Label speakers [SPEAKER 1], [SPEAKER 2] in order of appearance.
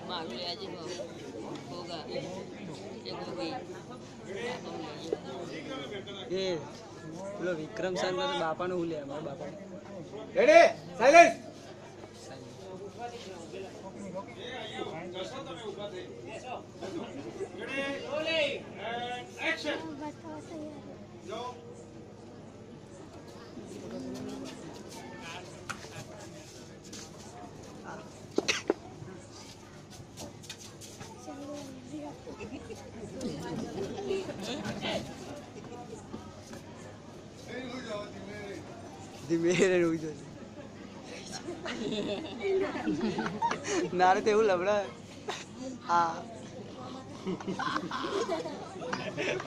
[SPEAKER 1] मारू ले आज होगा एक होगी
[SPEAKER 2] ये बोलो विक्रम सर ने तो बापा ने हुलिया हमारे बापा
[SPEAKER 3] रेडी साइलेंस
[SPEAKER 2] ધીમે રોઈ જશે નારે તેવું લબડા હા